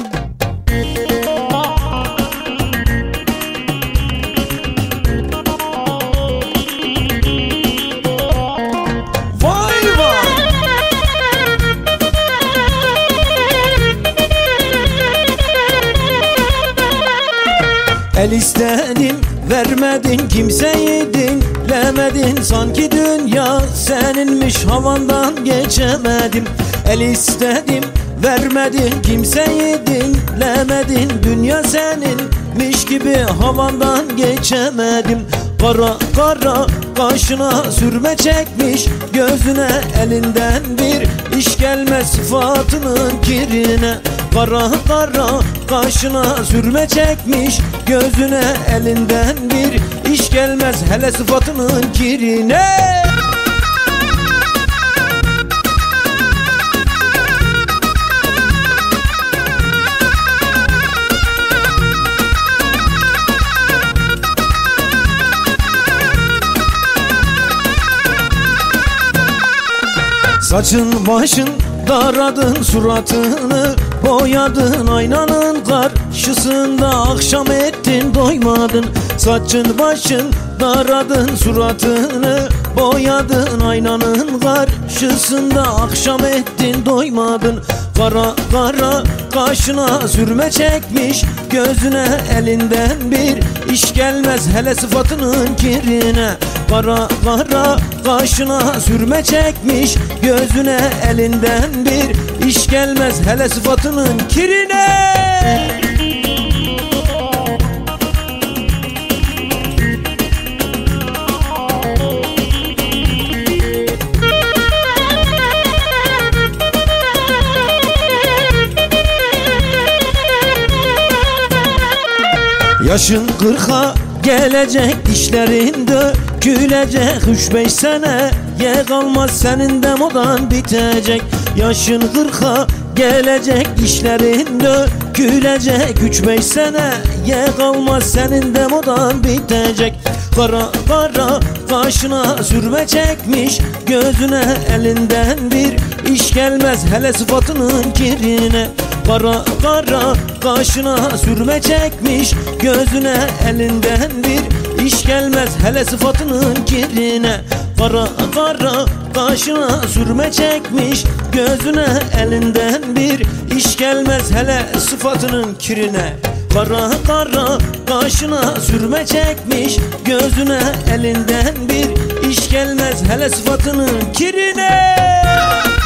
El istedim vermedin, kimseyi dinlemedin. Sanki dünya seninmiş, havandan geçemedim. El istedim vermedin, kimseyi dinlemedin. Dünya seninmiş gibi havandan geçemedim. Kara kara kaşına sürme çekmiş, gözüne elinden bir iş gelmez sıfatının kirine. Kara kara kaşına sürme çekmiş, gözüne elinden bir iş gelmez hele sıfatının kirine. Saçın başın daradın, suratını boyadın, aynanın karşısında akşam ettin doymadın. Saçın başın daradın, suratını boyadın, aynanın karşısında akşam ettin doymadın. Kara kara kaşına sürme çekmiş, gözüne elinden bir iş gelmez hele sıfatının kirine. Kara kara kaşına sürme çekmiş, gözüne elinden bir iş gelmez hele sıfatının kirine. Yaşın 40'a gelecek, dişlerin dökülecek. 3-5 seneye kalmaz senin de modan bitecek. Yaşın 40'a gelecek, dişlerin dökülecek. 3-5 seneye kalmaz senin de modan bitecek. Kara kara kaşına sürme çekmiş, gözüne elinden bir iş gelmez hele sıfatının kirine. Kara kara kaşına sürme çekmiş, gözüne elinden bir iş gelmez hele sıfatının kirine. Kara kara kaşına sürme çekmiş, gözüne elinden bir iş gelmez hele sıfatının kirine. Kara kara kaşına sürme çekmiş, gözüne elinden bir iş gelmez hele sıfatının kirine.